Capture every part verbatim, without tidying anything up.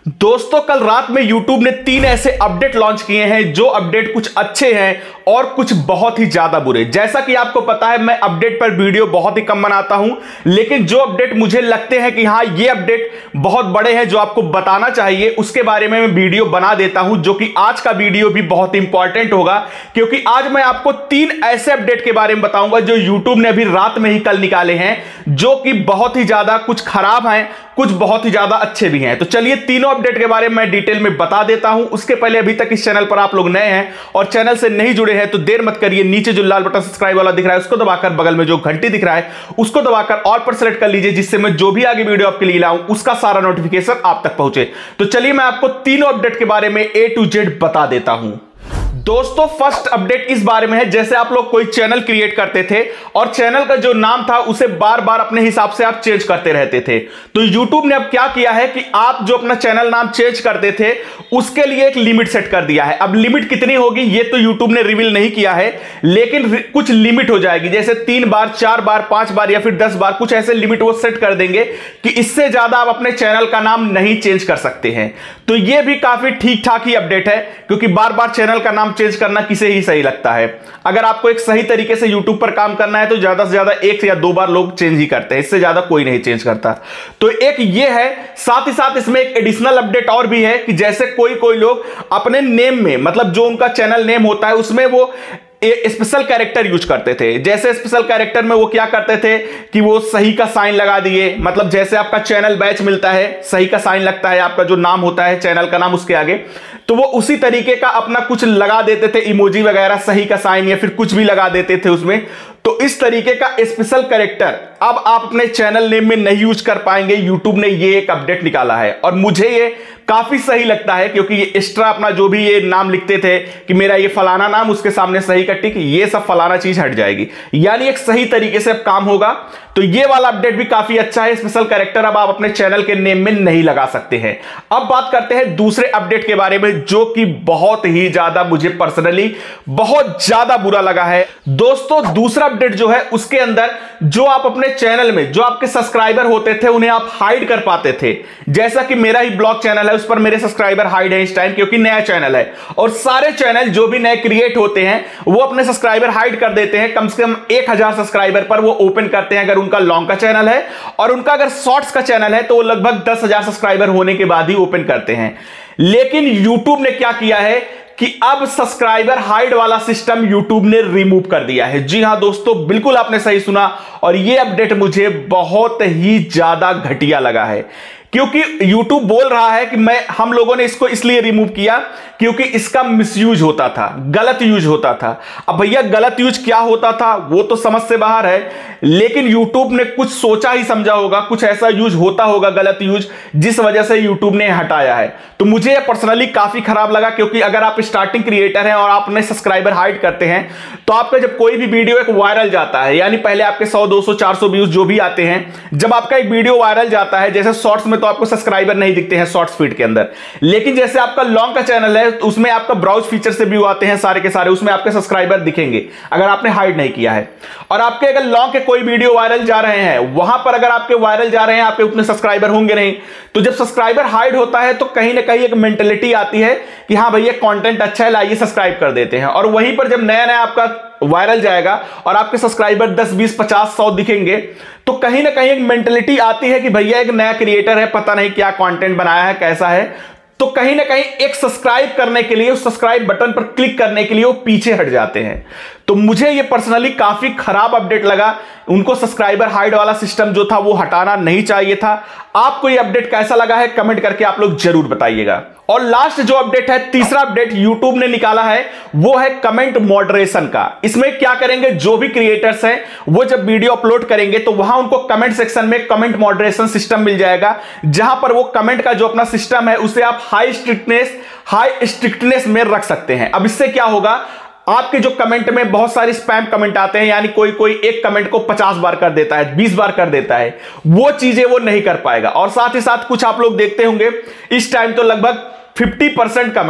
दोस्तों कल रात में YouTube ने तीन ऐसे अपडेट लॉन्च किए हैं जो अपडेट कुछ अच्छे हैं और कुछ बहुत ही ज्यादा बुरे। जैसा कि आपको पता है मैं अपडेट पर वीडियो बहुत ही कम बनाता हूं, लेकिन जो अपडेट मुझे लगते हैं कि हां ये अपडेट बहुत बड़े हैं जो आपको बताना चाहिए उसके बारे में मैं वीडियो बना देता हूं, जो कि आज का वीडियो भी बहुत इंपॉर्टेंट होगा क्योंकि आज मैं आपको तीन ऐसे अपडेट के बारे में बताऊंगा जो YouTube ने अभी रात में ही कल निकाले हैं, जो कि बहुत ही ज्यादा कुछ खराब हैं, कुछ बहुत ही ज्यादा अच्छे भी हैं। तो चलिए तीनों अपडेट के बारे में मैं डिटेल में बता देता हूं। उसके पहले अभी तक इस चैनल पर आप लोग नए हैं और चैनल से नहीं जुड़े हैं तो देर मत करिए, नीचे जो लाल बटन सब्सक्राइब वाला दिख रहा है उसको दबाकर, बगल में जो घंटी दिख रहा है उसको दबाकर ऑल पर सेलेक्ट कर लीजिए, जिससे मैं जो भी आगे वीडियो आपके लिए लाऊं उसका सारा नोटिफिकेशन आप तक पहुंचे। तो चलिए मैं आपको तीनों अपडेट के बारे में ए टू जेड बता देता हूं। दोस्तों फर्स्ट अपडेट इस बारे में है, जैसे आप लोग कोई चैनल क्रिएट करते थे और चैनल का जो नाम था उसे बार बार अपने हिसाब से आप चेंज करते रहते थे, तो YouTube ने अब क्या किया है कि आप जो अपना चैनल नाम चेंज करते थे उसके लिए एक लिमिट सेट कर दिया है। अब लिमिट कितनी होगी ये तो YouTube ने रिवील नहीं किया है, लेकिन कुछ लिमिट हो जाएगी, जैसे तीन बार, चार बार, पांच बार या फिर दस बार, कुछ ऐसे लिमिट वो सेट कर देंगे कि इससे ज्यादा आप अपने चैनल का नाम नहीं चेंज कर सकते हैं। तो ये भी काफी ठीक ठाक ही अपडेट है क्योंकि बार बार चैनल का नाम चेंज करना किसे ही सही लगता है। अगर आपको एक सही तरीके से YouTube पर काम करना है तो ज्यादा से ज्यादा एक या दो बार लोग चेंज ही करते हैं, इससे ज्यादा कोई नहीं चेंज करता। तो एक ये है, साथ ही साथ इसमें एक एडिशनल अपडेट और भी है कि जैसे कोई कोई लोग अपने नेम में, मतलब जो उनका चैनल नेम होता है उसमें वो स्पेशल कैरेक्टर यूज करते थे। जैसे स्पेशल कैरेक्टर में वो क्या करते थे कि वो सही का साइन लगा दिए, मतलब जैसे आपका चैनल बैच मिलता है, सही का साइन लगता है, आपका जो नाम होता है चैनल का नाम उसके आगे, तो वो उसी तरीके का अपना कुछ लगा देते थे, इमोजी वगैरह, सही का साइन या फिर कुछ भी लगा देते थे उसमें। तो इस तरीके का स्पेशल कैरेक्टर अब आप अपने चैनल नेम में नहीं यूज कर पाएंगे। YouTube ने ये एक अपडेट निकाला है और मुझे ये काफी सही लगता है क्योंकि ये एक्स्ट्रा अपना जो भी ये नाम लिखते थे कि मेरा ये फलाना नाम, उसके सामने सही का टिक, ये सब फलाना चीज हट जाएगी, यानी एक सही तरीके से अब काम होगा। तो ये वाला अपडेट भी काफी अच्छा है। स्पेशल कैरेक्टर अब आप अपने चैनल के नेम में नहीं लगा सकते हैं। अब बात करते हैं दूसरे अपडेट के बारे में जो कि बहुत ही ज्यादा मुझे पर्सनली बहुत ज्यादा बुरा लगा है। दोस्तों दूसरा अपडेट जो है उसके अंदर जो आप अपने चैनल में जो आपके सब्सक्राइबर होते थे उन्हें आप हाइड कर पाते थे, जैसा कि मेरा ही ब्लॉग चैनल है उस पर मेरे सब्सक्राइबर हाइड है इस टाइम क्योंकि नया चैनल है, और सारे चैनल जो भी नए क्रिएट होते हैं वो अपने सब्सक्राइबर हाइड कर देते हैं। कम से कम एक हजार सब्सक्राइबर पर वो ओपन करते हैं अगर उनका लॉन्ग का चैनल है, और उनका अगर शॉर्ट्स का चैनल है तो वो लगभग दस हजार सब्सक्राइबर होने के बाद ही ओपन करते हैं। लेकिन YouTube ने क्या किया है कि अब सब्सक्राइबर हाइड वाला सिस्टम YouTube ने रिमूव कर दिया है। जी हां दोस्तों, बिल्कुल आपने सही सुना, और यह अपडेट मुझे बहुत ही ज्यादा घटिया लगा है क्योंकि YouTube बोल रहा है कि मैं हम लोगों ने इसको इसलिए रिमूव किया क्योंकि इसका मिसयूज होता था, गलत यूज होता था। अब भैया गलत यूज क्या होता था वो तो समझ से बाहर है, लेकिन YouTube ने कुछ सोचा ही समझा होगा, कुछ ऐसा यूज होता होगा गलत यूज, जिस वजह से YouTube ने हटाया है। तो मुझे यह पर्सनली काफी खराब लगा क्योंकि अगर आप स्टार्टिंग क्रिएटर हैं और आप अपने सब्सक्राइबर हाइड करते हैं तो आपका जब कोई भी वीडियो एक वायरल जाता है, यानी पहले आपके सौ दो सौ चार सौ व्यूज जो भी आते हैं, जब आपका एक वीडियो वायरल जाता है, जैसे शॉर्ट्स में तो आपको सब्सक्राइबर नहीं दिखते हैं शॉर्ट्स फीड के अंदर, लेकिन जैसे आपका लॉन्ग का चैनल है उसमें आपका ब्राउज फीचर से व्यू आते हैं सारे के सारे, उसमें आपके सब्सक्राइबर दिखेंगे अगर आपने हाइड नहीं किया है। और आपके अगर लॉन्ग के कोई वीडियो वायरल जा रहे हैं, वहां पर अगर आपके वायरल जा रहे हैं, आपके उतने सब्सक्राइबर होंगे नहीं, तो जब सब्सक्राइबर हाइड होता है तो कहीं ना कहीं एक मेंटेलिटी आती है कि हाँ भैया कंटेंट अच्छा है, लाइए सब्सक्राइब कर देते हैं। और वहीं पर जब नया नया आपका वायरल जाएगा और आपके सब्सक्राइबर दस बीस पचास सौ दिखेंगे तो कहीं ना कहीं एक मेंटेलिटी आती है कि भैया एक नया क्रिएटर है, पता नहीं क्या कंटेंट बनाया है, कैसा है, तो कहीं ना कहीं एक सब्सक्राइब करने के लिए, उस सब्सक्राइब बटन पर क्लिक करने के लिए वो पीछे हट जाते हैं। तो मुझे ये पर्सनली काफी खराब अपडेट लगा। उनको सब्सक्राइबर हाइड वाला सिस्टम जो था वो हटाना नहीं चाहिए था। आपको ये अपडेट कैसा लगा है कमेंट करके आप लोग जरूर बताइएगा। और लास्ट जो अपडेट है, तीसरा अपडेट YouTube ने निकाला है वो है कमेंट मॉडरेशन का। इसमें क्या करेंगे, जो भी क्रिएटर्स हैं वो जब वीडियो अपलोड करेंगे तो वहां उनको कमेंट सेक्शन में कमेंट मॉडरेशन सिस्टम मिल जाएगा, जहां पर वो कमेंट का जो अपना सिस्टम है उसे आप हाई स्ट्रिक्टनेस हाई स्ट्रिक्टनेस में रख सकते हैं। अब इससे क्या होगा, आपके जो कमेंट में बहुत सारे स्पैम कमेंट आते हैं, यानी कोई कोई एक कमेंट को पचास बार कर देता है, बीस बार कर देता है, वो चीजें वो नहीं कर पाएगा। और साथ ही साथ कुछ आप लोग देखते होंगे इस टाइम तो लगभग पचास percent comment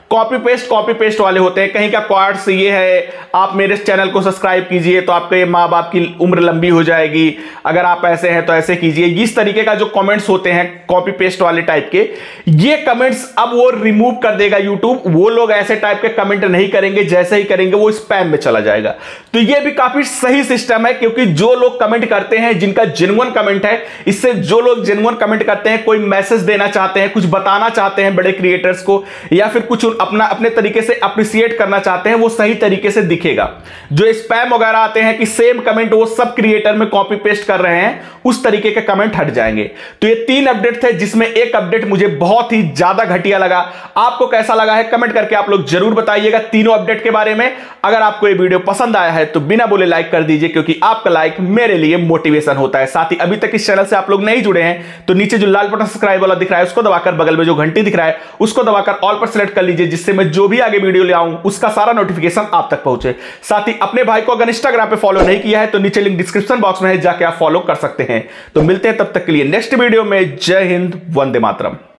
copy paste copy paste वाले होते हैं। कहीं का क्वार्ट्स ये है, आप मेरे चैनल को सब्सक्राइब कीजिए तो आपके माँ बाप की उम्र लंबी हो जाएगी, अगर आप ऐसे हैं तो ऐसे कीजिए, इस तरीके का जो कमेंट्स होते हैं कॉपी पेस्ट वाले टाइप के, ये कमेंट्स अब वो रिमूव कर देगा यूट्यूब। वो लोग ऐसे टाइप के कमेंट नहीं करेंगे, जैसे ही करेंगे वो स्पैम में चला जाएगा। तो ये भी काफी सही सिस्टम है, क्योंकि जो लोग कमेंट करते हैं, जिनका जेन्युइन कमेंट है, इससे जो लोग जेन्युइन कमेंट करते हैं, कोई मैसेज देना चाहते हैं, कुछ बताना चाहते हैं बड़े क्रिएटर्स को, या फिर कुछ अपना अपने तरीके से अप्रिशिएट करना चाहते हैं, वो सही तरीके से दिखेगा। जो स्पैम वगैरह आते हैं कि सेम कमेंट वो सब क्रिएटर में कॉपी पेस्ट कर रहे हैं, उस तरीके के कमेंट हट जाएंगे। तो ये तीन अपडेट थे, जिसमें एक अपडेट मुझे बहुत ही ज्यादा घटिया लगा। आपको कैसा लगा है कमेंट करके आप लोग जरूर बताइएगा तीनों अपडेट के बारे में। अगर आपको ये वीडियो पसंद आया है तो बिना बोले लाइक कर दीजिए, क्योंकि आपका लाइक मेरे लिए मोटिवेशन होता है। साथ ही अभी तक इस चैनल से आप लोग नहीं जुड़े हैं तो नीचे जो लाल बटन सब्सक्राइब वाला दिख रहा है उसको दबाकर, बगल में जो घंटी दिख रहा है उसको दबाकर ऑल पर सेलेक्ट कर लीजिए, जिससे मैं जो भी आगे वीडियो ले आऊं उसका सारा नोटिफिकेशन आप तक पहुंचे। साथ ही अपने भाई को अगर इंस्टाग्राम पे फॉलो नहीं किया है तो नीचे लिंक डिस्क्रिप्शन बॉक्स में है, जाके आप फॉलो कर सकते हैं। तो मिलते हैं तब तक के लिए नेक्स्ट वीडियो में। जय हिंद, वंदे मातरम।